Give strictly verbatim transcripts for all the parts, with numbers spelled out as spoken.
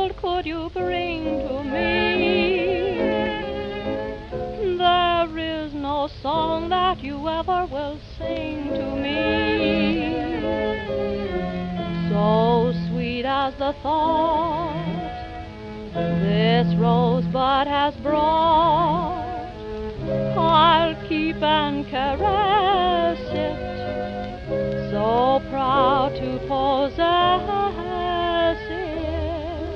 gold could you bring to me? There is no song that you ever will sing to me, so sweet as the thought this rosebud has brought. I'll keep and caress it, so proud to possess it.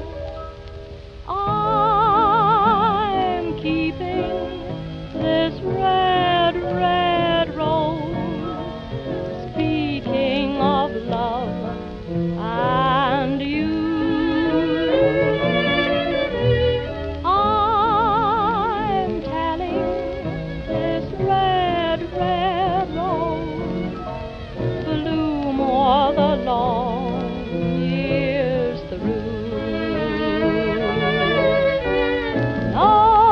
I'm keeping this red, red rose, speaking of love and you. I'm telling this red, red rose bloom o'er the long years through. No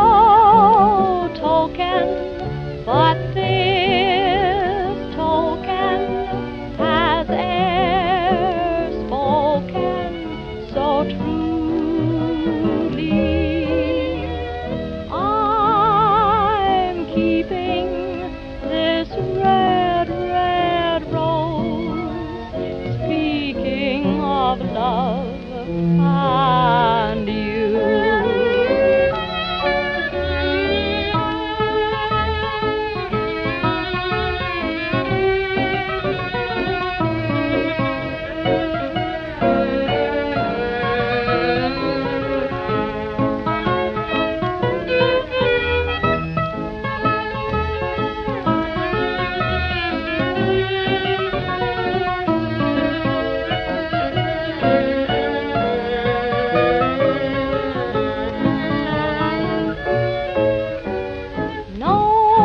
token but this token has e'er spoken so truly. I'm keeping this red, red rose, speaking of love and you. No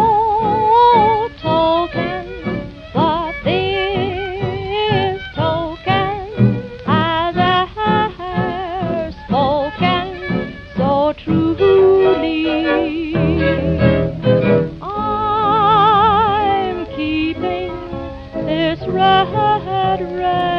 token but this token has e'er spoken so truly. I'm keeping this red, red